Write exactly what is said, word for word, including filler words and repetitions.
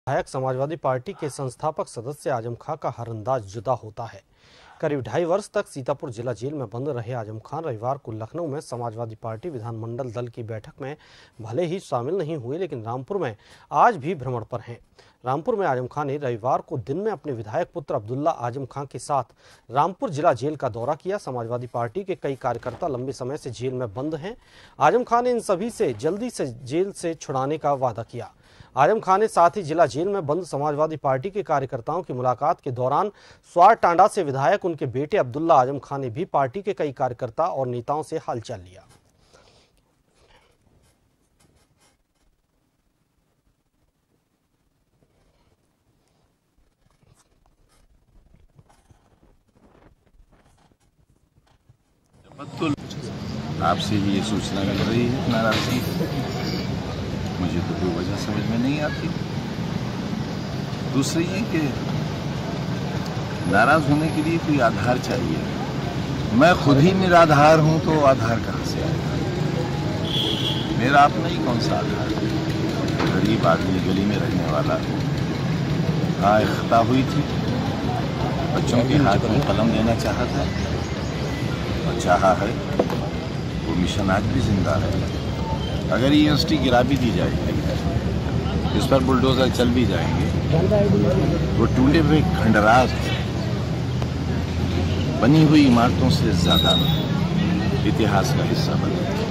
विधायक समाजवादी पार्टी के संस्थापक सदस्य आजम खां का हर अंदाज जुदा होता है। करीब ढाई वर्ष तक सीतापुर जिला जेल में बंद रहे आजम खां रविवार को लखनऊ में समाजवादी पार्टी विधानमंडल दल की बैठक में भले ही शामिल नहीं हुए, लेकिन रामपुर में आज भी भ्रमण पर हैं। रामपुर में आजम खां ने रविवार को दिन में अपने विधायक पुत्र अब्दुल्ला आजम खां के साथ रामपुर जिला जेल का दौरा किया। समाजवादी पार्टी के कई कार्यकर्ता लंबे समय से जेल में बंद हैं। आजम खां ने इन सभी से जल्दी से जेल से छुड़ाने का वादा किया। आजम खां ने साथ ही जिला जेल में बंद समाजवादी पार्टी के कार्यकर्ताओं की मुलाकात के दौरान स्वार टांडा से विधायक उनके बेटे अब्दुल्ला आजम खां ने भी पार्टी के कई कार्यकर्ता और नेताओं से हालचाल लिया। आपसे ही ये सूचना मिल रही है नाराजगी, मुझे तो कोई वजह समझ में नहीं आती। दूसरी ये कि नाराज होने के लिए कोई आधार चाहिए। मैं खुद ही निराधार हूं तो आधार कहां से आएगा? मेरा अपना ही कौन सा आधार है? गरीब आदमी, गली में रहने वाला। हाँ, एक खता हुई थी, बच्चों के हाथ में कलम देना चाहा था और चाहा है। वो मिशन आज भी जिंदा है। अगर ये यूनिवर्सिटी गिरा भी दी जाएगी, इस पर बुलडोजर चल भी जाएंगे, वो टूटे हुए खंडराज बनी हुई इमारतों से ज्यादा इतिहास का हिस्सा बने।